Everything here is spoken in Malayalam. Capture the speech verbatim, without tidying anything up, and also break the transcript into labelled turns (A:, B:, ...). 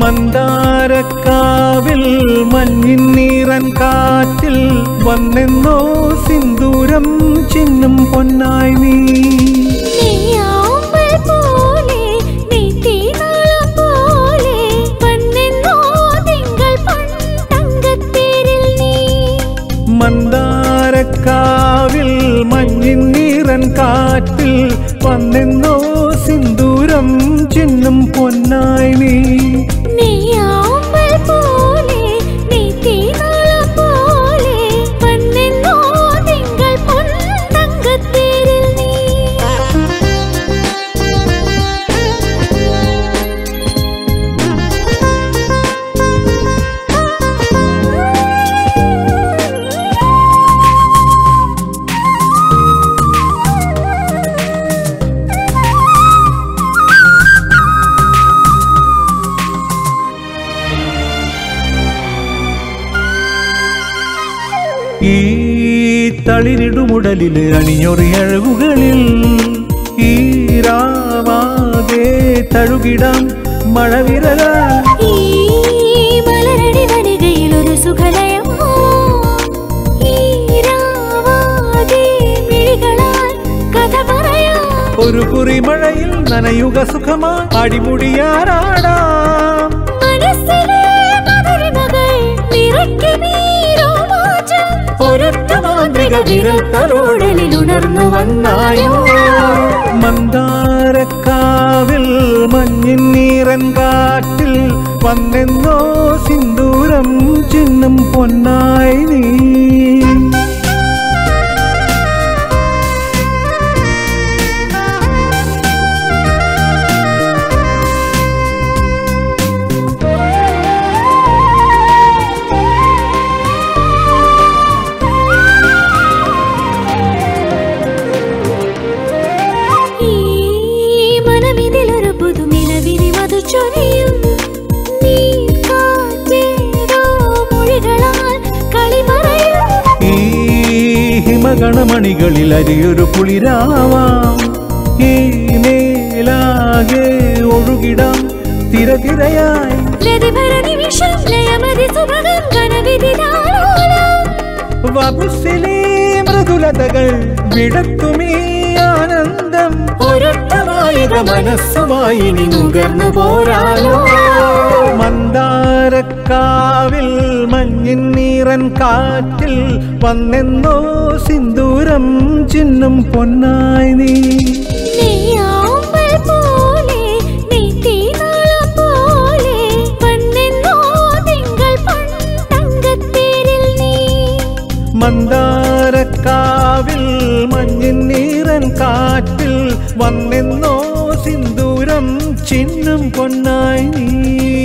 A: മന്ദാരക്കാവിൽ മഞ്ഞിൻ നീറൻ കാറ്റിൽ വന്നെന്നോ സിന്ദൂരം ചിന്നും പൊന്നായി നീ. മന്ദാരക്കാവിൽ മഞ്ഞിൻ നീറൻ കാറ്റിൽ വന്നെന്നോ സിന്ദൂരം ചിന്നും പൊന്നായി നീ. ഈ തളിരിടുമുടലില് അണിഞ്ഞൊറിയഴകുകളിൽ ഈരാവാകെ തഴുകിടാം മഴവിരല.
B: ഈ മലരടി വനികയിൽ ഒരു സുഖലയമോ ഈരാവാകെ മിഴികളാൽ കഥ പറയാം.
A: ഒരു കുറിമഴയിൽ നനയുക സുഖമാ അടിമുടിയാറാടാം.
B: മനസ്സിലെ മധുരിമകൾ നിറയ്ക്ക് മാന്ത്രിക വിരൽത്തലോടലിൽ ഉണർന്നു വന്നായോ.
A: മന്ദാരക്കാവിൽ മഞ്ഞിൻ നീറൻ കാറ്റിൽ വന്നെന്നോ സിന്ദൂരം ചിന്നും പൊന്നായി നീ. ഗണമണികളിൽ അരിയൊരു കുളിരാവാം. ഈ മേലാകെ ഒഴുകിടാം തിരതിരയായി. വപുസിലെ മൃദുലതകൾ വിടത്തുമീ ആനന്ദം. ഒരൊറ്റമായിക മനസ്സുമായി നുകർന്നു പോരാലോ. മന്ദാരക്കാവിൽ മഞ്ഞിൻ നീറൻ കാറ്റിൽ വന്നെന്നോ സിന്ദൂരം ചിന്നും പൊന്നായി നീ. മന്ദാരക്കാവിൽ മഞ്ഞിൻ നീറൻ കാറ്റിൽ വന്നെന്നോ സിന്ദൂരം ചിന്നും പൊന്നായി നീ.